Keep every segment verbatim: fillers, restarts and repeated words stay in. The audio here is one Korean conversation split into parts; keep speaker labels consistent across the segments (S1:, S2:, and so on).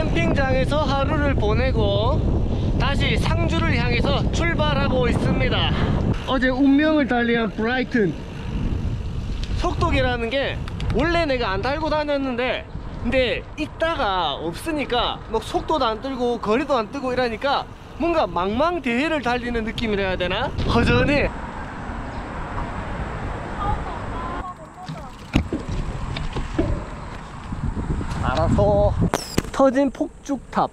S1: 캠핑장에서 하루를 보내고 다시 상주를 향해서 출발하고 있습니다. 어제 운명을 달리한 브라이튼. 속도계라는 게 원래 내가 안 달고 다녔는데, 근데 있다가 없으니까 막 속도도 안 뜨고 거리도 안 뜨고 이러니까 뭔가 망망대해를 달리는 느낌이라 해야 되나? 허전해. 알아서. 터진 폭죽탑.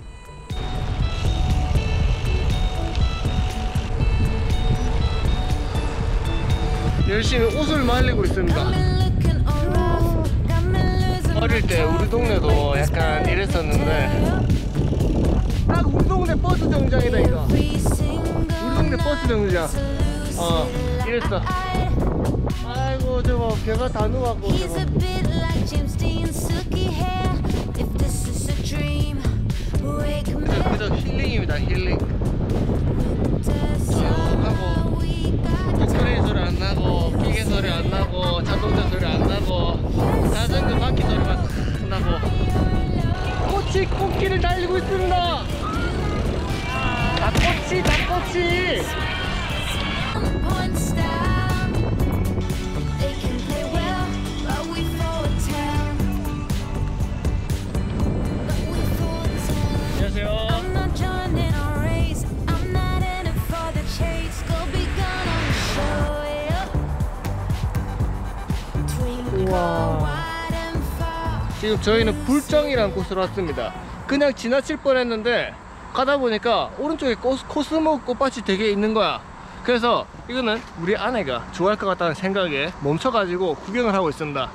S1: 열심히 옷을 말리고 있습니다. 어릴 때 우리 동네도 약간 이랬었는데, 딱 우리 동네 버스 정장이다 이거. 우리 동네 버스 정장. 어, 이랬어. 아이고 저거 배가 다 누웠고 저거. 그저, 그저 힐링입니다. 힐링. 조용하고 목소리 소리 안 나고 기계 소리 안 나고 자동차 소리 안 나고 자전거 바퀴 소리만 안 나고 꽃이 꽃길을 달리고 있습니다. 닭꼬치 닭꼬치. 안녕하세요. 우와. 지금 저희는 불정이라는 곳으로 왔습니다. 그냥 지나칠 뻔했는데 가다 보니까 오른쪽에 코스, 코스모 꽃밭이 되게 있는 거야. 그래서 이거는 우리 아내가 좋아할 것 같다는 생각에 멈춰가지고 구경을 하고 있습니다.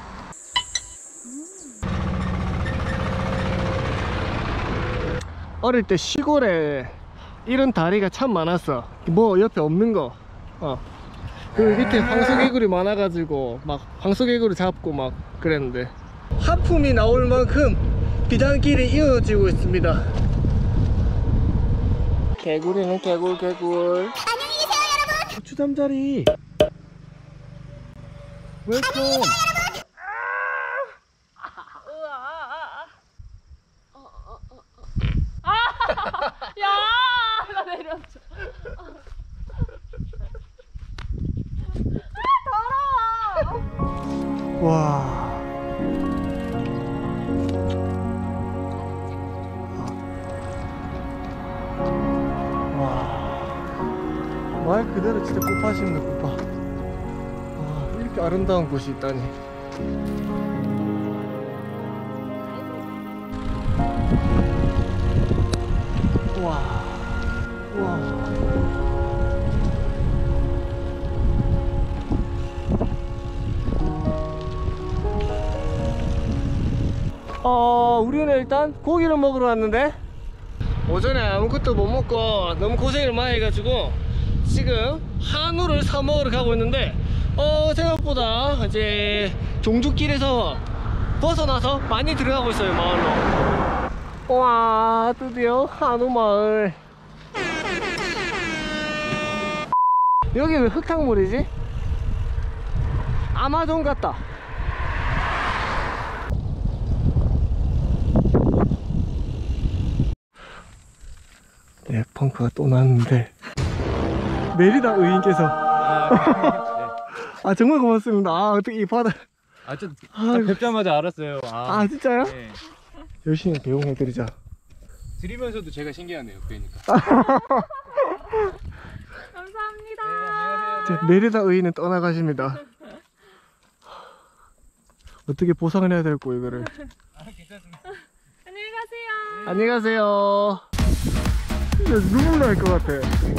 S1: 어릴 때 시골에 이런 다리가 참 많았어. 뭐 옆에 없는 거. 어. 그 밑에 황소개구리 많아가지고 막 황소개구리 잡고 막 그랬는데, 하품이 나올 만큼 비단길이 이어지고 있습니다. 개구리는 개굴 개굴. 안녕히 계세요 여러분. 고추잠자리 웰컴.
S2: 야, 나 내려줘. 아, 더러워.
S1: 와. 와. 말 그대로 진짜 꽃밭이 있는 꽃밭. 와, 이렇게 아름다운 곳이 있다니. 와. 와. 어, 우리는 일단 고기를 먹으러 왔는데, 오전에 아무것도 못 먹고 너무 고생을 많이 해가지고 지금 한우를 사 먹으러 가고 있는데, 어, 생각보다 이제 종주길에서 벗어나서 많이 들어가고 있어요, 마을로. 와, 드디어 한우 마을. 여기 왜 흙탕물이지? 아마존 같다. 네, 펑크가 또 났는데 메리다 의인께서 아 정말 고맙습니다. 아 어떻게 이 바다
S3: 아, 저 뵙자마자 알았어요. 아,
S1: 아 진짜요?
S3: 네.
S1: 열심히 배웅해드리자.
S3: 드리면서도 제가 신기하네요. 그러니까.
S2: 감사합니다.
S3: 네, 안녕하세요.
S1: 메리다 의인은 떠나가십니다. 어떻게 보상을 해야 될거 이거를.
S3: 아, 괜찮습니다.
S2: 안녕히 가세요.
S1: 안녕히 가세요. 진짜 눈물 날 것 같아.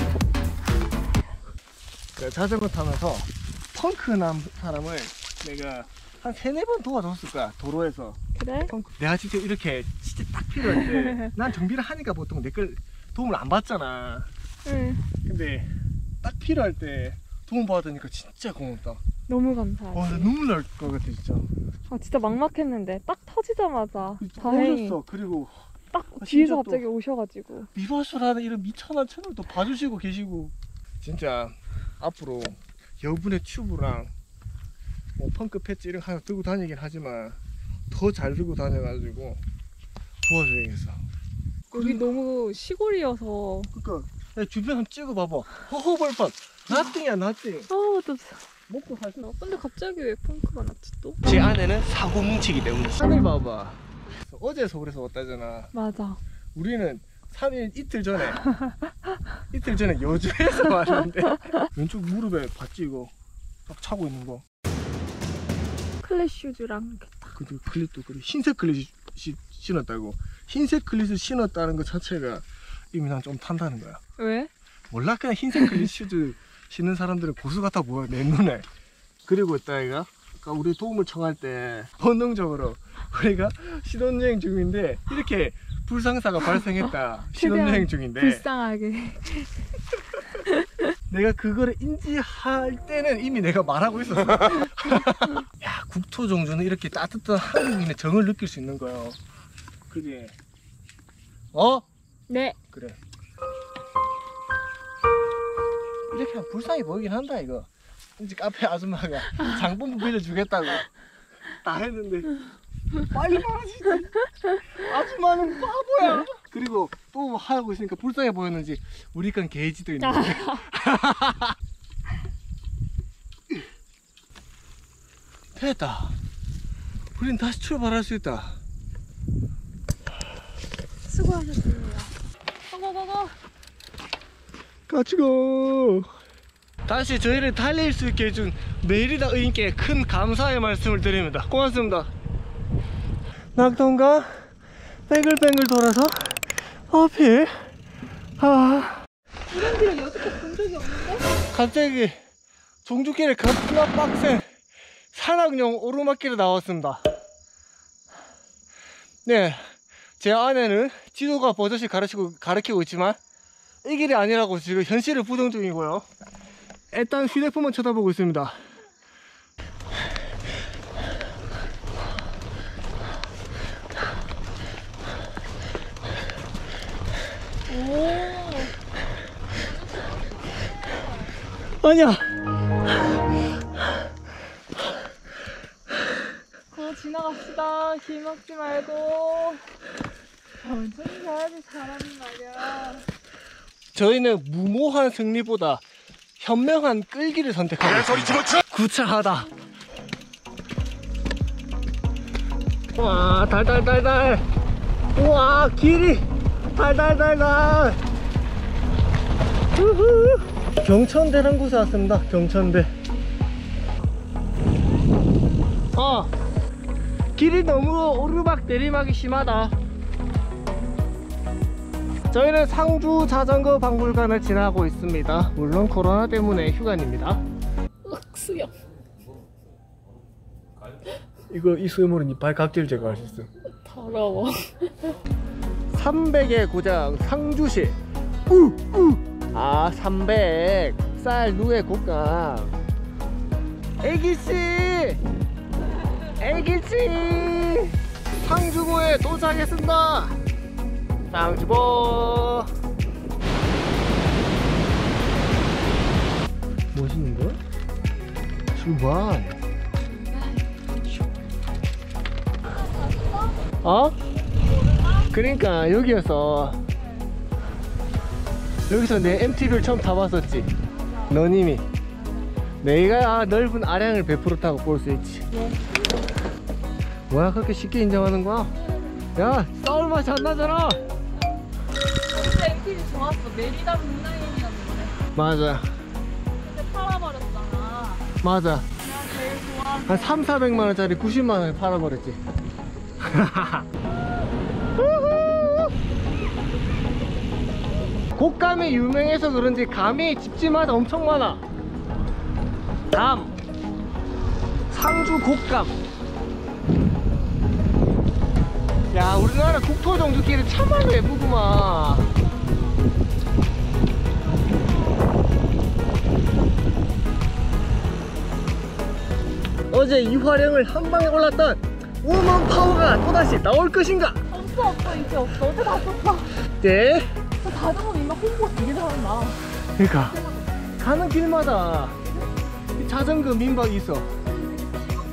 S1: 자전거 타면서 펑크 난 사람을 내가 한 세네 번 도와줬을 거야, 도로에서.
S2: 그래?
S1: 펑크. 내가 진짜 이렇게 진짜 딱 필요할 때 난 정비를 하니까 보통 내 걸 도움을 안 받잖아.
S2: 응.
S1: 근데 딱 필요할 때 도움 받으니까 진짜 고맙다.
S2: 너무 감사하지.
S1: 와, 나 눈물 날 것 같아 진짜.
S2: 아 진짜 막막했는데 딱 터지자마자 다행히
S1: 오셨어. 그리고
S2: 딱
S1: 아,
S2: 뒤에서
S1: 진짜
S2: 갑자기
S1: 또
S2: 오셔가지고.
S1: 미바쇼라는 이런 미천한 채널도 봐주시고 계시고. 진짜 앞으로 여분의 튜브랑 뭐 펑크 패치 이런 거 하나 들고 다니긴 하지만 더 잘 들고 다녀가지고 도와줘야겠어.
S2: 여기 너무 시골이어서.
S1: 그니까 야, 주변 한번 찍어봐봐. 허허벌판. 나띵이야 나띵.
S2: 아, 나
S1: 먹고 살 수.
S2: 나 근데 갑자기 왜 펑크가 났지 또?
S1: 제 안에는 사고 뭉치기 때문에. 산을 봐봐. 어제 서울에서 왔다잖아.
S2: 맞아.
S1: 우리는 삼 일 이틀 전에 이틀 전에 여주에서 왔는데 왼쪽 무릎에 봤지 이거 딱 차고 있는 거.
S2: 클래시 슈즈랑
S1: 그리고 클릿도 그래 흰색 클릿 시, 신었다고. 흰색 클릿을 신었다는 것 자체가 이미 난 좀 탄다는 거야.
S2: 왜?
S1: 몰라 그냥 흰색 클릿 슈즈 신는 사람들은 고수 같아 보여 내 눈에. 그리고 있다 이가 그러니까 우리 도움을 청할 때 본능적으로 우리가 신혼여행 중인데 이렇게 불상사가 발생했다. 신혼여행 중인데
S2: 불쌍하게.
S1: 내가 그거를 인지할 때는 이미 내가 말하고 있었어. 야, 국토종주는 이렇게 따뜻한 한국인의 정을 느낄 수 있는 거야. 그지? 어?
S2: 네.
S1: 그래. 이렇게 하면 불쌍해 보이긴 한다 이거. 이제 카페 아줌마가 장본부 빌려주겠다고 다 했는데 빨리 말하지. 아줌마는 바보야. 그리고 또 하고 있으니까 불쌍해 보였는지 우리 건 게이지도 있는데. 됐다. 우린 다시 출발할 수 있다.
S2: 수고하셨습니다. 고고고고.
S1: 같이 고. 다시 저희를 달릴 수 있게 해준 메리다 의인께 큰 감사의 말씀을 드립니다. 고맙습니다. 낙동강 뱅글뱅글 돌아서 어필. 아,
S2: 이런 길을 여태껏 본 적이 없는데?
S1: 갑자기 종주길에 겁나 빡센 산악용 오르막길에 나왔습니다. 네, 제 아내는 지도가 버젓이 가르치고, 가르치고 있지만 이 길이 아니라고 지금 현실을 부정 중이고요. 일단 휴대폰만 쳐다보고 있습니다. 오. 아니야.
S2: 거 지나갑시다. 길 먹지 말고. 천천히 가야지 사람이 말이야.
S1: 저희는 무모한 승리보다 현명한 끌기를 선택하고 있습니다. 구차하다. 와, 달달달달. 우와, 길이 달달달달. 우후. 경천대라는 곳에 왔습니다. 경천대. 아, 길이 너무 오르막 내리막이 심하다. 저희는 상주 자전거 박물관을 지나고 있습니다. 물론 코로나 때문에 휴관입니다.
S2: 수영.
S1: 이거 이 수염으로 니 발 각질 제거할 수 있어.
S2: 더러워.
S1: 삼백의 고장 상주시. 우! 우! 아, 삼백 쌀 누에 곶감. 애기씨! 애기씨! 상주보에 도착했습니다. 상주보. 멋있는데? 출발. 어? 그러니까 여기였어. 여기서 내 엠티비를 처음 타봤었지. 너님이 내가 넓은 아량을 베풀었다고 볼 수 있지. 뭐야, 그렇게 쉽게 인정하는 거야? 야, 싸울 맛이 안 나잖아.
S2: 진짜 엠티비 좋았어. 메리다 문라인이었는데.
S1: 맞아,
S2: 근데 팔아버렸잖아.
S1: 맞아.
S2: 내가 제일 좋아하는.
S1: 한 삼사백만 원짜리 구십만 원에 팔아버렸지. 곶감이 유명해서 그런지 감이 집집마다 엄청 많아. 감, 상주 곶감. 야, 우리나라 국토종주길이 참말로 예쁘구만. 어제 이 화령을 한 방에 올랐던 우먼 파워가 또다시 나올 것인가?
S2: 없어 없어 이제 없어. 어제 다 썼어.
S1: 네.
S2: 저 자전거 민막 홍보 되게 잘한다.
S1: 그러니까 가는 길마다 이 자전거 민박이 있어.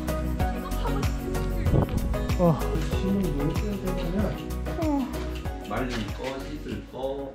S1: 어.
S2: 어.
S1: 말린 거, 씻을 거.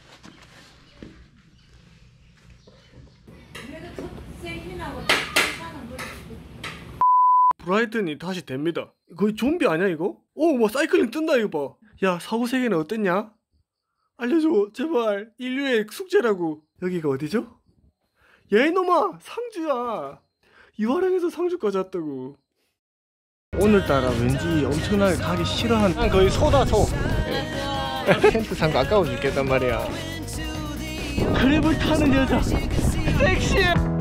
S1: 브라이튼이 다시 됩니다. 거의 좀비 아니야 이거? 오, 뭐 사이클링 뜬다 이거 봐. 야, 사후 세계는 어땠냐? 알려줘 제발. 인류의 숙제라고. 여기가 어디죠? 야 이놈아, 상주야. 이화령에서 상주까지 왔다고. 오늘따라 왠지 엄청나게 가기 싫어한, 난 거의 소다 소. 텐트 산 거 아까워 죽겠단 말이야. 그랩을 타는 여자 섹시해.